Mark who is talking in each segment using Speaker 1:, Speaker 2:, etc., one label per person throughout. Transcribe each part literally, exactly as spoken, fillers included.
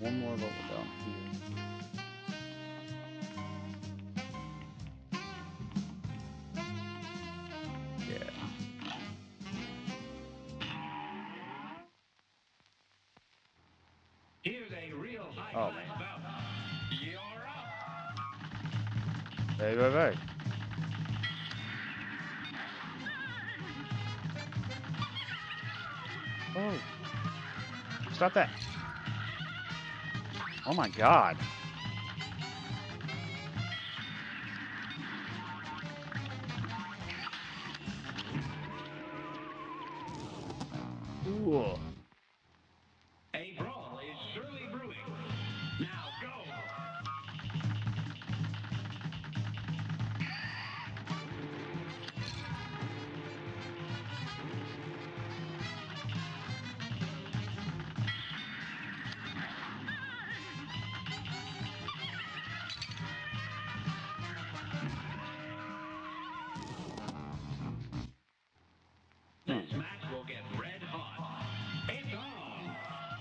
Speaker 1: One more level down here. Yeah.
Speaker 2: Here's a real high
Speaker 1: Oh
Speaker 2: class
Speaker 1: man.
Speaker 2: bout. You're up.
Speaker 1: Hey, hey, hey. Oh. Stop that. Oh my god. Ooh.
Speaker 2: A brawl is surely brewing. Now go.
Speaker 1: Hmm.
Speaker 2: This match will get red hot. It's on.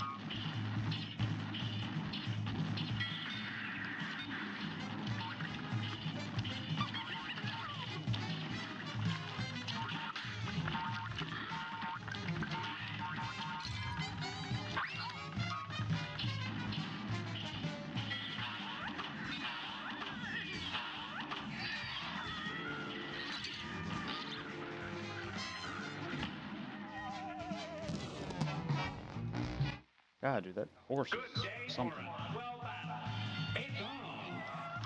Speaker 1: God, dude, that horse
Speaker 2: Good
Speaker 1: is
Speaker 2: day for
Speaker 1: something.
Speaker 2: a well battle. It's on.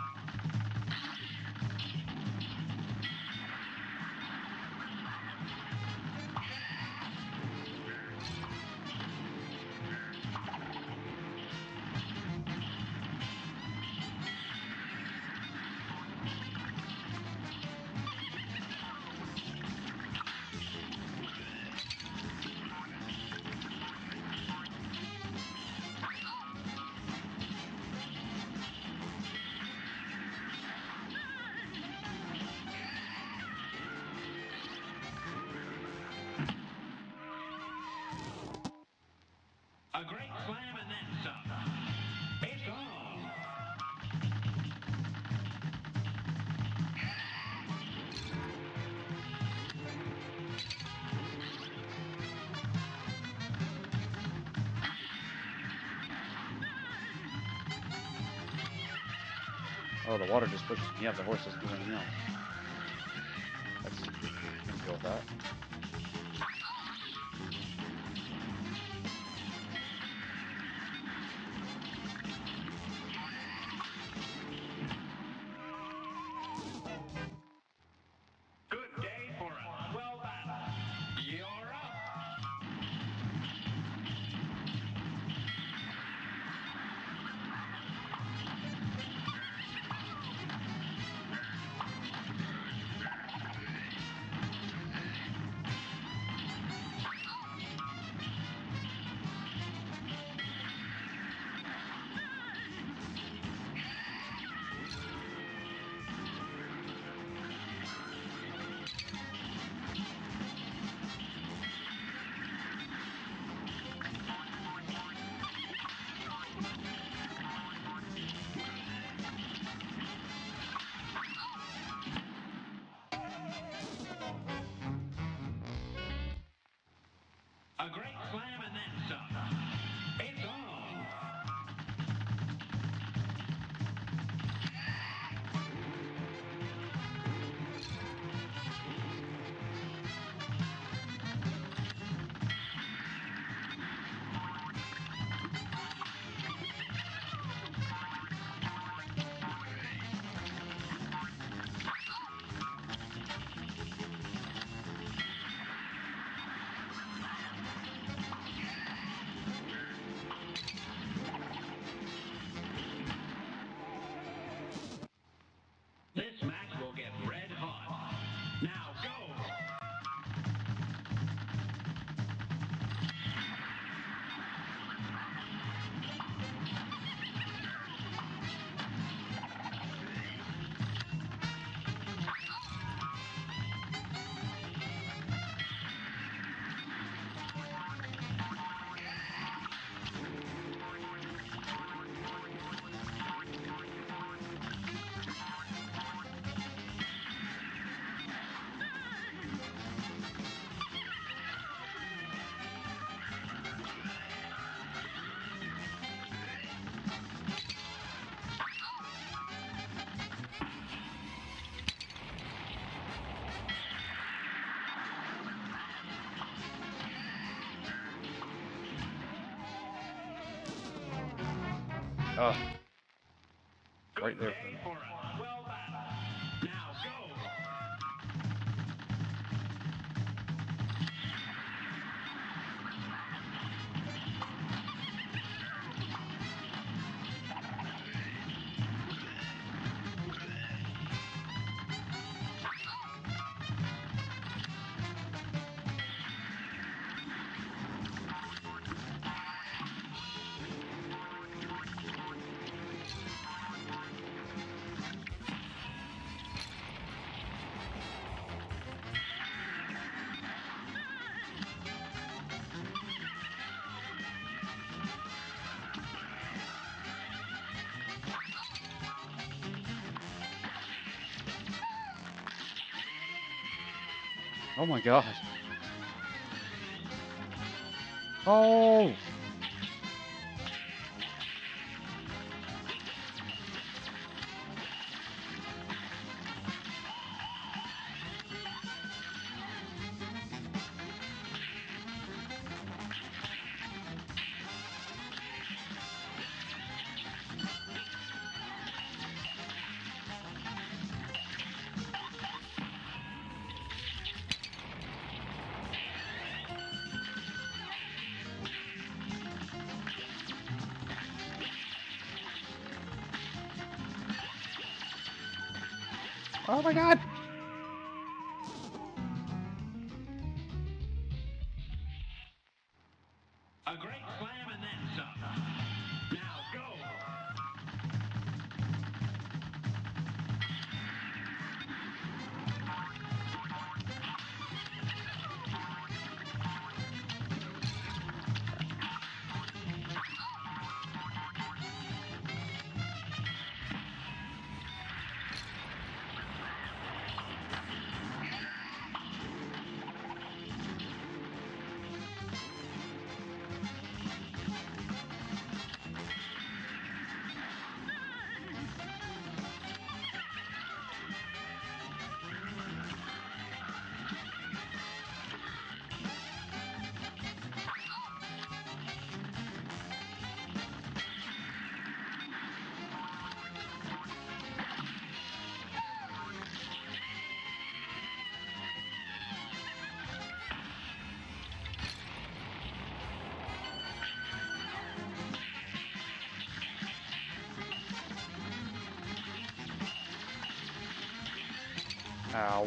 Speaker 2: A great slam and then some. It's on.
Speaker 1: Oh, the water just pushes me up. The horse doesn't do anything else. That's, I can deal with that.
Speaker 2: Good day for a well battle. You're up. A great slam and then some. It's on.
Speaker 1: Oh,
Speaker 2: Good
Speaker 1: right there.
Speaker 2: day for us. Well done. Now go.
Speaker 1: Oh my god. Oh! Oh my god!
Speaker 2: A great slam and then some. Now go.
Speaker 1: Ow.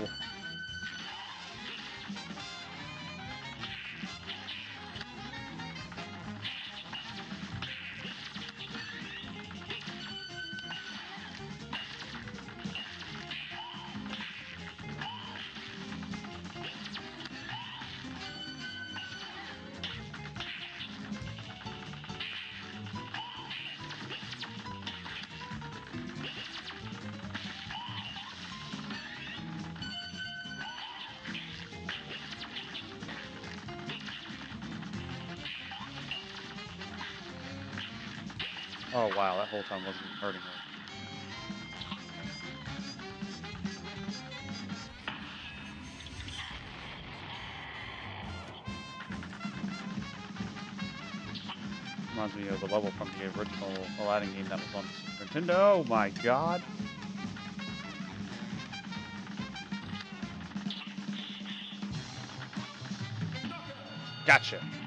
Speaker 1: Oh wow, that whole time wasn't even hurting her. Reminds me of the level from the original Aladdin game that was on Super Nintendo. Oh my god. Gotcha.